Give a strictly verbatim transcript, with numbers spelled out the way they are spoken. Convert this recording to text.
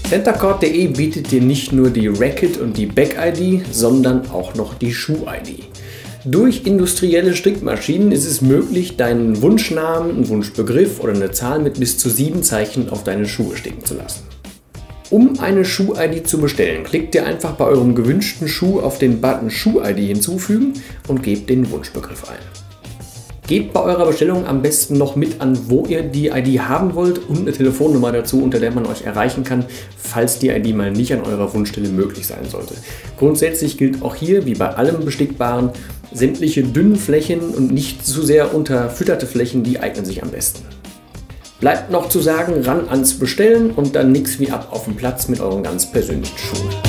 Centercord punkt de bietet dir nicht nur die Racket und die Back-I D, sondern auch noch die Schuh-I D. Durch industrielle Strickmaschinen ist es möglich, deinen Wunschnamen, einen Wunschbegriff oder eine Zahl mit bis zu sieben Zeichen auf deine Schuhe sticken zu lassen. Um eine Schuh-I D zu bestellen, klickt ihr einfach bei eurem gewünschten Schuh auf den Button Schuh-I D hinzufügen und gebt den Wunschbegriff ein. Gebt bei eurer Bestellung am besten noch mit an, wo ihr die I D haben wollt und eine Telefonnummer dazu, unter der man euch erreichen kann, falls die I D mal nicht an eurer Wunschstelle möglich sein sollte. Grundsätzlich gilt auch hier, wie bei allem Bestickbaren, sämtliche dünnen Flächen und nicht zu sehr unterfütterte Flächen, die eignen sich am besten. Bleibt noch zu sagen, ran ans Bestellen und dann nix wie ab auf den Platz mit euren ganz persönlichen Schuhen.